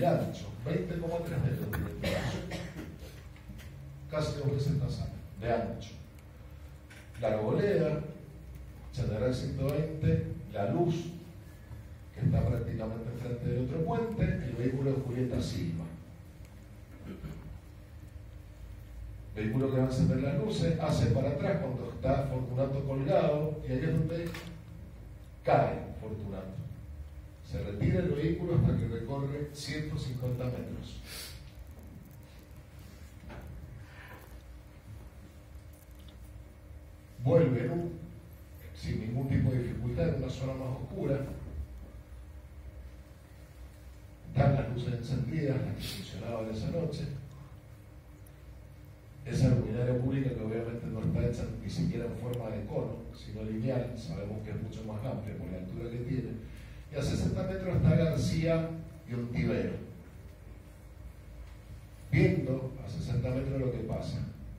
el ancho, 20,3 metros de ancho, casi 2 veces más alto, de ancho. La arboleda, General 120, la luz, que está prácticamente enfrente del otro puente, el vehículo de Julieta Silva. Vehículo que va a encender las luces, hace para atrás cuando está Fortunato colgado, y ahí es donde cae Fortunato. Se retira el vehículo hasta que recorre 150 metros. Vuelve sin ningún tipo de dificultad en una zona más oscura. Están las luces encendidas, las que funcionaban esa noche. Esa luminaria pública que obviamente no está hecha ni siquiera en forma de cono, sino lineal, sabemos que es mucho más amplia por la altura que tiene. Y a 60 metros está García y Ontivero, viendo a 60 metros lo que pasa.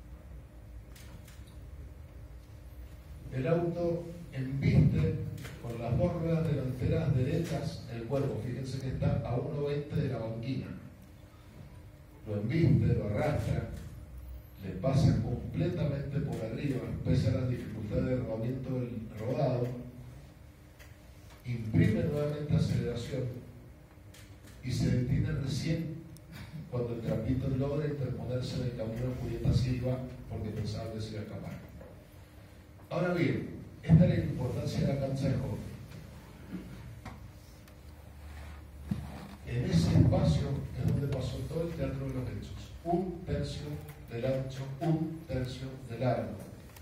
El auto embiste con las dos ruedas delanteras derechas el cuerpo, fíjense que está a 1,20 de la banquina. Lo embiste, lo arrastra, le pasa completamente por arriba, pese a las dificultades de rodamiento del rodado, imprime nuevamente aceleración y se detiene recién cuando el trapito logra interponerse en el camino de Julieta Silva porque pensaba que se iba a escapar. Ahora bien, esta es la importancia de la cancha de hockey. En ese espacio es donde pasó todo el teatro de los hechos. 1/3 del ancho, 1/3 del largo.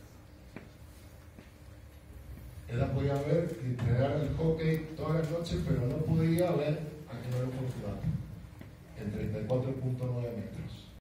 Ella podía ver y entregar el hockey todas las noches, pero no podía ver a General Fortunato en 34.9